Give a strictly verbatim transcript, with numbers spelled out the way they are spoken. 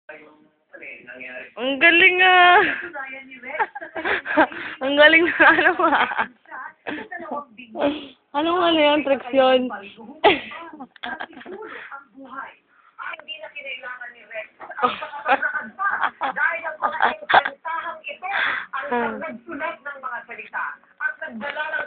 Ang galing ah. Ang galing na ano ah. Anong ano yan? Tricks yun? Hindi na kinailangan ni Rex ang pagkakarakad pa dahil ang mga impensahang ito ang nagsulat ng mga salita at nagdala ng